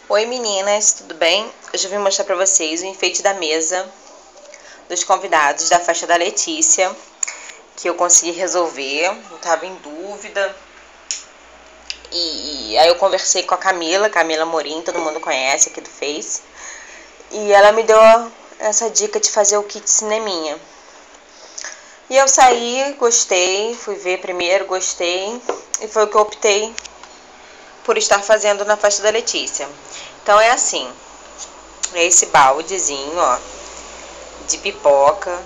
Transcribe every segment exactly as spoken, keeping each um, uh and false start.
Oi meninas, tudo bem? Hoje eu vim mostrar pra vocês o enfeite da mesa dos convidados da festa da Letícia, que eu consegui resolver, eu tava em dúvida. E aí eu conversei com a Camila, Camila Morim, todo mundo conhece aqui do Face. E ela me deu essa dica de fazer o kit cineminha. E eu saí, gostei, fui ver primeiro, gostei, e foi o que eu optei por estar fazendo na festa da Letícia. Então é assim, é esse baldezinho, ó, de pipoca.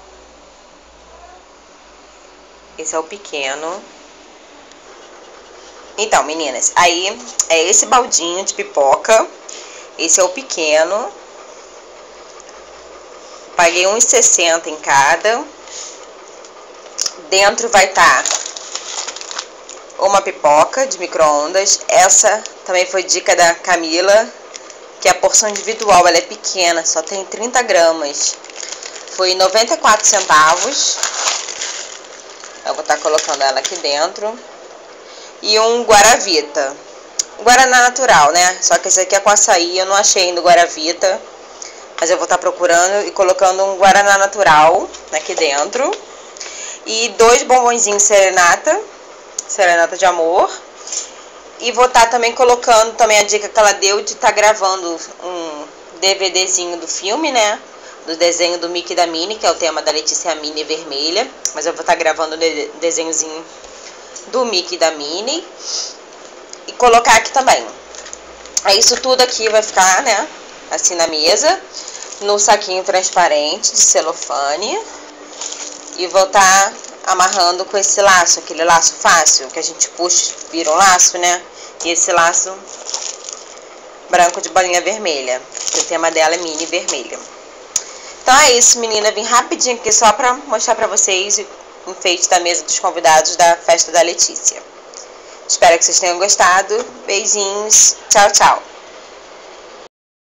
Esse é o pequeno. Então, meninas, aí é esse baldinho de pipoca. Esse é o pequeno. Paguei um real e sessenta centavos em cada. Dentro vai estar uma pipoca de micro-ondas. Essa também foi dica da Camila, que a porção individual ela é pequena, só tem trinta gramas. Foi noventa e quatro centavos. Eu vou estar colocando ela aqui dentro. E um Guaravita. Guaraná natural, né? Só que esse aqui é com açaí, eu não achei ainda o Guaravita. Mas eu vou estar procurando e colocando um Guaraná natural aqui dentro. E dois bombonzinhos Serenata. Serenata de amor. E vou estar também colocando também a dica que ela deu de estar gravando um DVDzinho do filme, né? Do desenho do Mickey e da Minnie, que é o tema da Letícia, a Minnie vermelha. Mas eu vou estar gravando o desenhozinho do Mickey e da Minnie. E colocar aqui também. Aí isso tudo aqui vai ficar, né? Assim na mesa. No saquinho transparente de celofane. E vou estar amarrando com esse laço, aquele laço fácil, que a gente puxa, vira um laço, né? E esse laço branco de bolinha vermelha, que o tema dela é Minnie vermelha. Então é isso, menina, vim rapidinho aqui só pra mostrar pra vocês o enfeite da mesa dos convidados da festa da Letícia. Espero que vocês tenham gostado. Beijinhos, tchau, tchau.